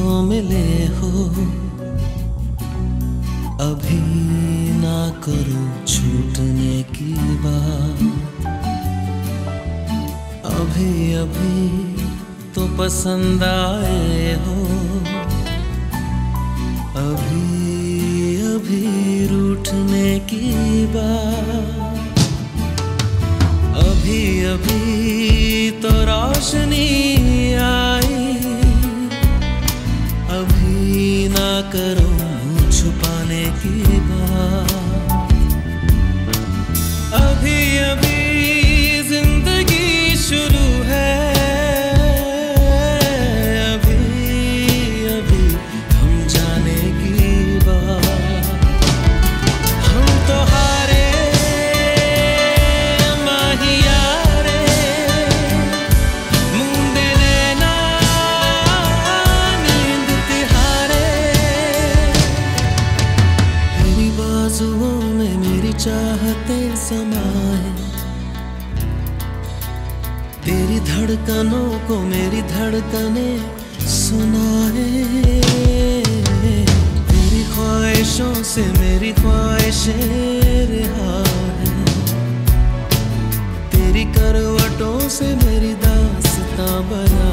मिले हो, अभी ना करो छूटने की बात। अभी अभी तो पसंद आए हो, अभी अभी रूठने की बात। अभी अभी तो रोशनी आई, अभी ना करो छुपाने की बात। अभी अभी जिंदगी शुरू है, अभी अभी हम जाने की बात। हम तो हारे माहिया रे, मूंदे नैना नींद तिहारे। तेरी बाजुओं में मेरी चाहते समाए, तेरी धड़कनों को मेरी धड़कने सुनाए। तेरी ख्वाहिशों से मेरी ख्वाहिशें रिहा हैं, तेरी करवटों से मेरी दास्तां बना